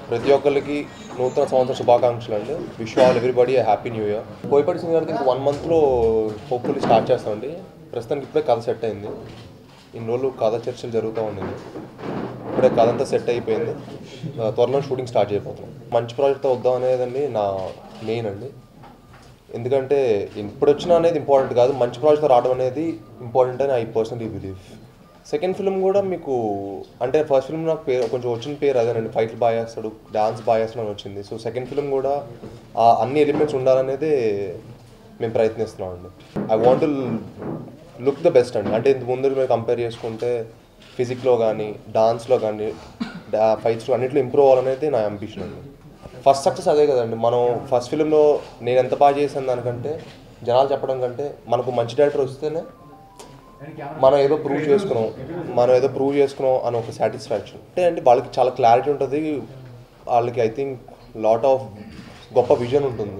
ప్రతి ఒక్కరికి నూతన సంవత్సర శుభాకాంక్షలు అండి. Wish all everybody happy new year. Boyapati Singh గారికి ఇంక 1 monthలో హోప్ఫుల్లీ స్టార్ట్ చేస్తామండి. ప్రస్తుతానికి ఇప్పుడే కథ సెట్ అయింది. ఇన్ని రోజులు కథ చర్చలు జరుగుతూ ఉండింది. ఇప్పుడే కథ అంతా సెట్ అయిపోయింది. త్వరలో షూటింగ్ స్టార్ట్ చేయబోతున్నాం. మంచి ప్రాజెక్ట్తో వద్దాం అనేదండి నా మెయిన్ అండి. ఎందుకంటే ఇప్పుడు వచ్చినా అనేది ఇంపార్టెంట్ కాదు, మంచి ప్రాజెక్ట్తో రావడం అనేది ఇంపార్టెంట్ అని I personally believe. Second film కూడా మీకు అంటే ఫస్ట్ ఫిల్మ్ నాకు పేరు కొంచెం వచ్చిన పేరు అదేనండి, ఫైట్లు బాగా చేస్తాడు, డాన్స్ బాగా చేస్తాడు అని వచ్చింది. సో సెకండ్ ఫిల్మ్ కూడా అన్ని ఎలిమెంట్స్ ఉండాలనేది మేము ప్రయత్నిస్తున్నాం అండి. I want to look the best అండి. అంటే ఇంత ముందు మీరు కంపేర్ చేసుకుంటే ఫిజిక్లో కానీ డాన్స్లో కానీ ఫైట్స్లో అన్నింటిలో ఇంప్రూవ్ అవ్వాలనేది నా అంబిషన్ అండి. ఫస్ట్ సక్సెస్ అదే కదండి. మనం ఫస్ట్ ఫిల్మ్లో నేను ఎంత బాగా చేశాను దానికంటే జనాలు చెప్పడం కంటే మనకు మంచి డైరెక్టర్ వస్తేనే మనం ఏదో ప్రూవ్ చేసుకున్నాం అని ఒక సాటిస్ఫాక్షన్ అంటే అండి. వాళ్ళకి చాలా క్లారిటీ ఉంటుంది, వాళ్ళకి ఐ థింక్ లాట్ ఆఫ్ గొప్ప విజన్ ఉంటుంది.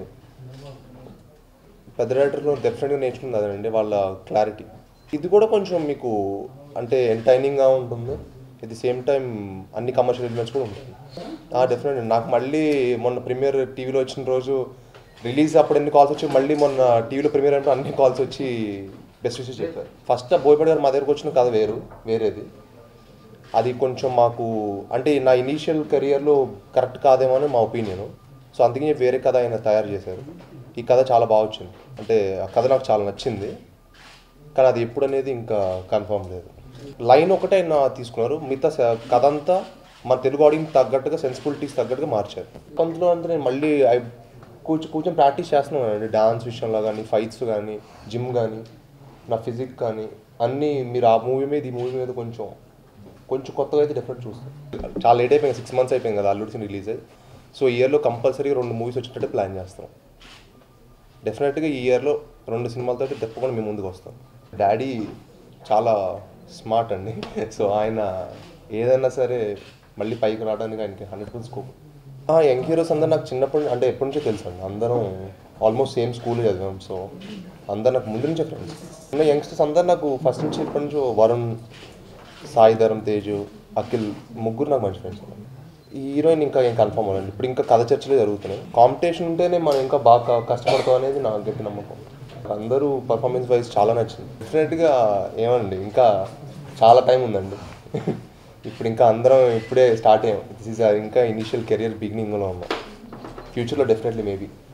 పెద్ద డైరెక్టర్లో డెఫినెట్గా నేర్చుకుంది అదేనండి, వాళ్ళ క్లారిటీ. ఇది కూడా కొంచెం మీకు అంటే ఎంటర్టైనింగ్గా ఉంటుంది, ఎట్ ది సేమ్ టైం అన్ని కమర్షియల్ ఎలిమెంట్స్ కూడా ఉంటుంది. డెఫినెట్లీ నాకు మళ్ళీ మొన్న ప్రీమియర్ టీవీలో వచ్చిన రోజు రిలీజ్ అప్పుడు ఎన్ని కాల్స్ వచ్చి మళ్ళీ మొన్న టీవీలో ప్రీమియర్ అంటే అన్ని కాల్స్ వచ్చి బెస్ట్ విషయం చెప్పారు. ఫస్ట్ బోయపాటి గారు మా దగ్గరకు వచ్చిన కథ వేరేది. అది కొంచెం మాకు అంటే నా ఇనీషియల్ కెరియర్లో కరెక్ట్ కాదేమో అని మా ఒపీనియన్. సో అందుకని వేరే కథ ఆయన తయారు చేశారు. ఈ కథ చాలా బాగా వచ్చింది, అంటే ఆ కథ నాకు చాలా నచ్చింది. కానీ అది ఎప్పుడు అనేది ఇంకా కన్ఫర్మ్ లేదు. లైన్ ఒకటే ఆయన తీసుకున్నారు, మిగతా కథ అంతా మన తెలుగు ఆడియన్స్ తగ్గట్టుగా సెన్సిబిలిటీస్ తగ్గట్టుగా మార్చారు. కొంతలో అంటే నేను మళ్ళీ కూర్చొని ప్రాక్టీస్ చేస్తున్నాను అండి. డాన్స్ విషయంలో కానీ, ఫైట్స్ కానీ, జిమ్ కానీ, నా ఫిజిక్ కానీ అన్నీ మీరు ఆ మూవీ మీద కొంచెం కొత్తగా అయితే డెఫినెట్ చూస్తాను. చాలా లేట్ అయిపోయింది, 6 months అయిపోయింది కదా అల్లుడు సినిమా రిలీజ్ అయ్యి. సో ఇయర్లో కంపల్సరీగా 2 movies వచ్చేటట్టు ప్లాన్ చేస్తాం. డెఫినెట్గా ఈ ఇయర్లో 2 సినిమాలతో తప్పకుండా మేము ముందుకు వస్తాం. డాడీ చాలా స్మార్ట్ అండి. సో ఆయన ఏదైనా సరే మళ్ళీ పైకి రావడానికి ఆయనకి 100% స్కోప్. యంగ్ హీరోస్ అందరూ నాకు చిన్నప్పటి అంటే ఎప్పటి నుంచో తెలుసు అండి. అందరం ఆల్మోస్ట్ సేమ్ స్కూల్ చదివాం. సో అందరు నాకు ముందు నుంచే ఫ్రెండ్స్. యంగ్స్టర్స్ అందరు నాకు ఫస్ట్ నుంచి ఎప్పటి నుంచో వరుణ్, సాయి ధరమ్ తేజు, అఖిల్ ముగ్గురు నాకు మంచి ఫ్రెండ్స్. ఈ హీరోయిన్ ఇంకా ఏం కన్ఫర్మ్ అవ్వండి. ఇప్పుడు ఇంకా కథ చర్చలే జరుగుతున్నాయి. కాంపిటీషన్ ఉంటేనే మనం ఇంకా బాగా కష్టపడతాం అనేది నాకు గట్టి నమ్మకం. అందరూ పర్ఫార్మెన్స్ వైజ్ చాలా నచ్చింది. డెఫినెట్గా ఏమండి ఇంకా చాలా టైం ఉందండి. ఇప్పుడు ఇంకా అందరం ఇప్పుడే స్టార్ట్ అయ్యాం. దిస్ ఈజ్ ఇంకా ఇనీషియల్ కెరియర్ బిగినింగ్లో ఉన్నాం. ఫ్యూచర్లో డెఫినెట్లీ మేబీ